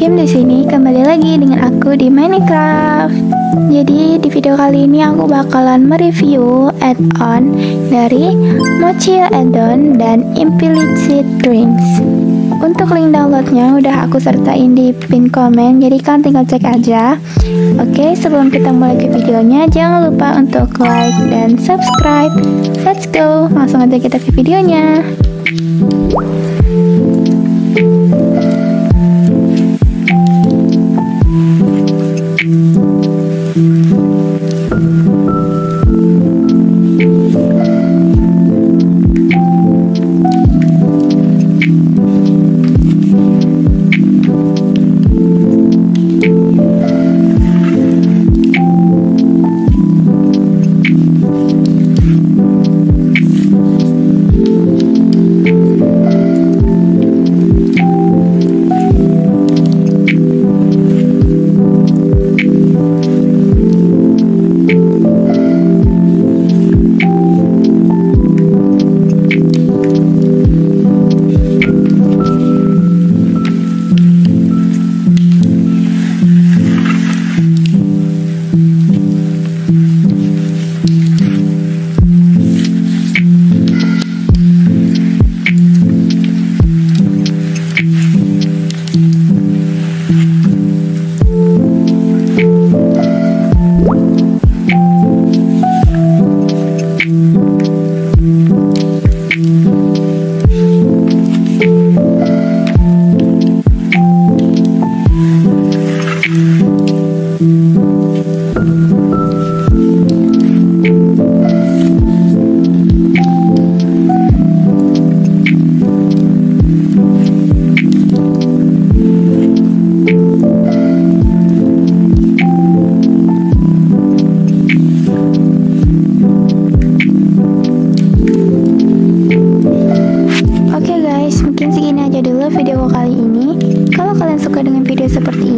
Kim di sini kembali lagi dengan aku di Minecraft. Jadi di video kali ini aku bakalan mereview add-on dari Mochil Add-on dan Implicit Dreams. Untuk link downloadnya udah aku sertain di pin komen, jadi kalian tinggal cek aja. Oke, sebelum kita mulai ke videonya, jangan lupa untuk like dan subscribe. Let's go, langsung aja kita ke videonya. Mungkin segini aja dulu video kali ini. Kalau kalian suka dengan video seperti